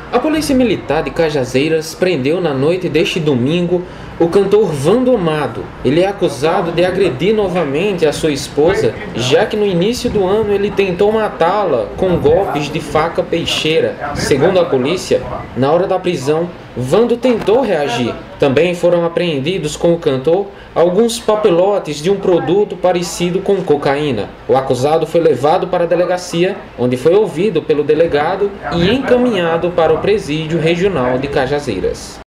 A Polícia Militar de Cajazeiras prendeu na noite deste domingo o cantor Vando Amado. Ele é acusado de agredir novamente a sua esposa, já que no início do ano ele tentou matá-la com golpes de faca peixeira. Segundo a polícia, na hora da prisão, Vando tentou reagir. Também foram apreendidos com o cantor alguns papelotes de um produto parecido com cocaína. O acusado foi levado para a delegacia, onde foi ouvido pelo delegado e encaminhado para o presídio regional de Cajazeiras.